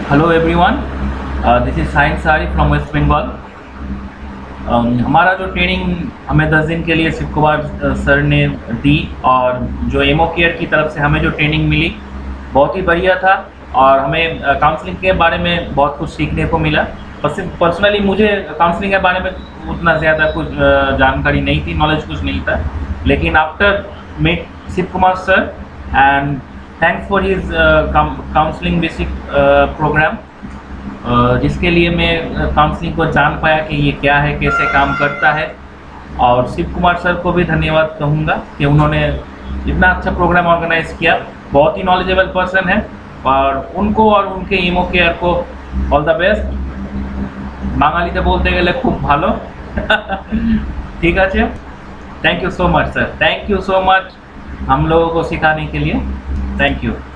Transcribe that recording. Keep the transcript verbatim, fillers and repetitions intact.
Hello everyone, this is साइंस सारी from West Bengal. हमारा जो ट्रेनिंग हमें दस दिन के लिए शिव कुमार सर ने दी और जो एमओ केयर की तरफ से हमें जो ट्रेनिंग मिली बहुत ही बढ़िया था और हमें काउंसलिंग के बारे में बहुत कुछ सीखने को मिला। पर्सनली मुझे काउंसलिंग के बारे में उतना ज़्यादा कुछ जानकारी नहीं थी, नॉलेज कुछ नहीं था, लेकिन after meet Shiv Kumar sir and thanks for his counselling basic program, जिसके लिए मैं काउंसलिंग को जान पाया कि ये क्या है, कैसे काम करता है। और शिव कुमार सर को भी धन्यवाद कहूँगा कि उन्होंने इतना अच्छा प्रोग्राम ऑर्गेनाइज किया। बहुत ही नॉलेजेबल पर्सन है और उनको और उनके इमो केयर को ऑल द बेस्ट। बांगालीते बोलते गেলে खूब भालो। ठीक है, thank you so much sir, thank you so much हम लोगों को सिखाने के लिए, थैंक यू।